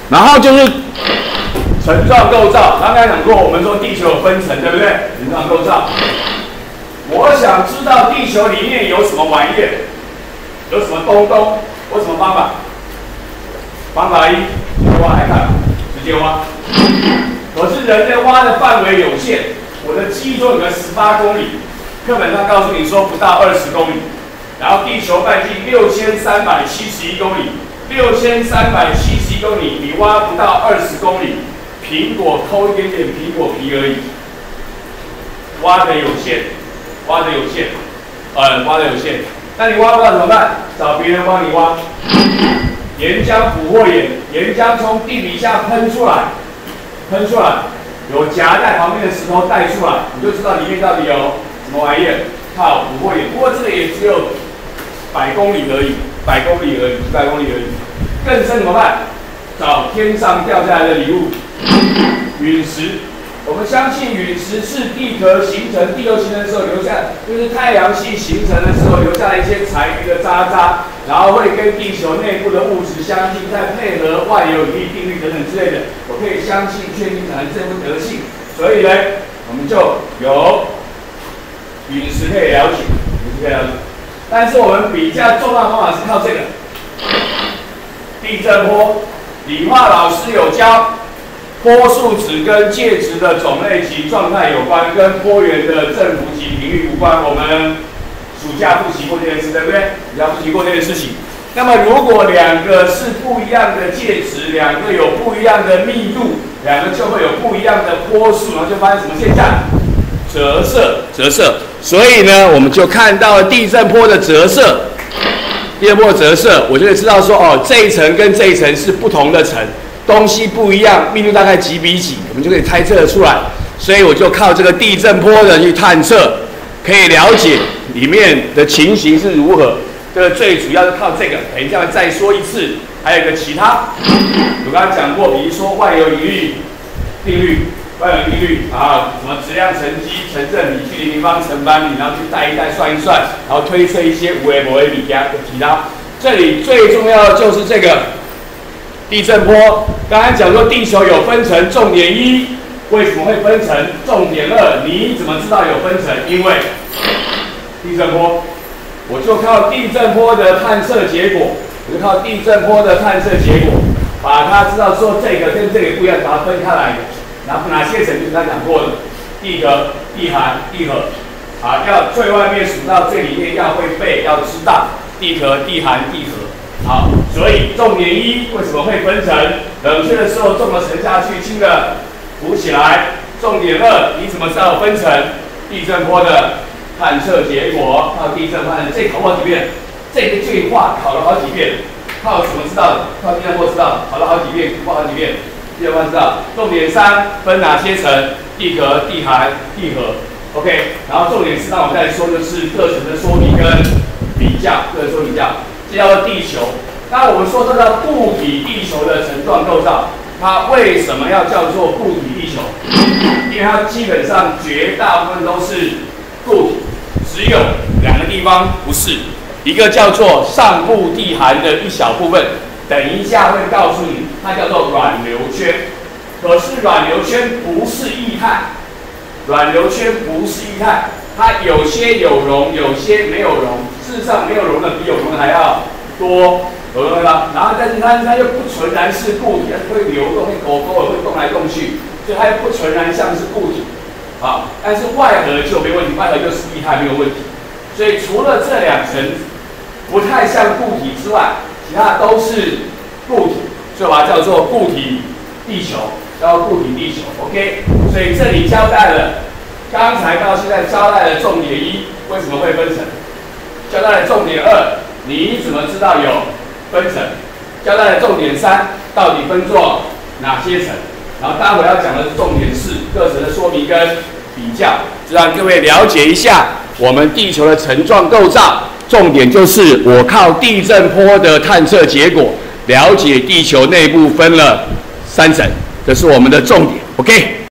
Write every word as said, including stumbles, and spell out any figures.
然后就是层状构造。刚才讲过，我们说地球有分层，对不对？层状构造。我想知道地球里面有什么玩意儿，有什么东东，有什么方法？方法一，挖来看，直接挖。可是人类挖的范围有限，我的记忆中有个十八公里，课本上告诉你说不到二十公里。然后地球半径六千三百七十一公里，六千三百七十一公里，你挖不到二十公里，苹果抠一点点苹果皮而已，挖的有限，挖的有限，呃，挖的有限。那你挖不到怎么办？找别人帮你挖。岩浆捕获眼，岩浆从地底下喷出来，喷出来，有夹在旁边的石头带出来，你就知道里面到底有什么玩意儿。靠，捕获眼，不过这个也只有百公里而已，百公里而已，几百公里而已。更深怎么办？找天上掉下来的礼物，陨石。我们相信陨石是地壳形成、地球形成的时候留下，就是太阳系形成的时候留下来一些残余的渣渣，然后会跟地球内部的物质相近，再配合万有引力定律等等之类的，我可以相信、确定产生这副德性。所以呢，我们就有陨石可以了解，陨石可以了解。但是我们比较重要的方法是靠这个地震波，理化老师有教。波数值跟介质的种类及状态有关，跟波源的振幅及频率无关。我们暑假复习过这件事，对不对？暑假复习过这件事情。那么如果两个是不一样的介质，两个有不一样的密度，两个就会有不一样的波数，然后就发生什么现象？折射，折射。所以呢，我们就看到了地震波的折射。地震波的折射，我就会知道说，哦，这一层跟这一层是不同的层。东西不一样，密度大概几比几，我们就可以猜测得出来。所以我就靠这个地震波的去探测，可以了解里面的情形是如何。这个最主要是靠这个。等一下再说一次，还有一个其他，我刚刚讲过，比如说万有引力定律、万有引力啊，什么质量乘积、成正比、距离平方乘班比，然后去带一带算一算，然后推测一些五 a 某 a 比加其他。这里最重要的就是这个。地震波，刚才讲说地球有分层，重点一，为什么会分层？重点二，你怎么知道有分层？因为地震波，我就靠地震波的探测结果，我就靠地震波的探测结果，把它知道说这个跟这个不一样，把它分开来。然后哪些层就是他讲过的，地壳、地寒、地核，啊，要最外面数到最里面，要会背，要知道地壳、地寒、地核。好，所以重点一为什么会分层？冷却的时候重的沉下去，轻的浮起来。重点二，你怎么知道有分层？地震波的探测结果，靠地震波，这考过好几遍，这个句话考了好几遍，靠什么知道的？靠地震波知道，考了好几遍，过好几遍，地震波知道。重点三分哪些层？地壳、地寒、地核。OK， 然后重点四，那我再说的是各层的说明跟比较，各层说比较。这叫做地球。那我们说这叫固体地球的层状构造，它为什么要叫做固体地球？因为它基本上绝大部分都是固体，只有两个地方不是，一个叫做上部地寒的一小部分，等一下会告诉你，它叫做软流圈。可是软流圈不是液态，软流圈不是液态，它有些有溶，有些没有溶。事实上，没有溶的比有溶的还要多，有溶的吧？然后，但是它它又不纯然是固体，它会流动，会勾勾的，会动来动去，所以它又不纯然像是固体。啊，但是外核就没问题，外核就是液态没有问题。所以除了这两层不太像固体之外，其他都是固体，所以把它叫做固体地球，叫做固体地球。OK， 所以这里交代了，刚才到现在交代了重点一，为什么会分层？交代了重点二，你怎么知道有分层？交代了重点三，到底分作哪些层？然后待会要讲的是重点四，各层的说明跟比较，就让各位了解一下我们地球的层状构造。重点就是我靠地震波的探测结果，了解地球内部分了三层，这是我们的重点。OK。